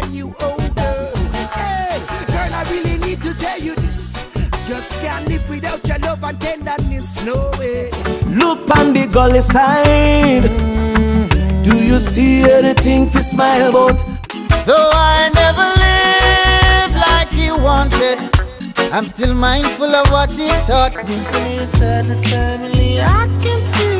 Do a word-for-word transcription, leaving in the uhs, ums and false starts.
when you older. Hey, girl, I really need to tell you this. Just can't live without your love and tenderness, no way. Look on the gully side. Mm-hmm. Do you see anything to smile about? Though I never lived like you wanted, I'm still mindful of what he taught me. Is that the family I can feel?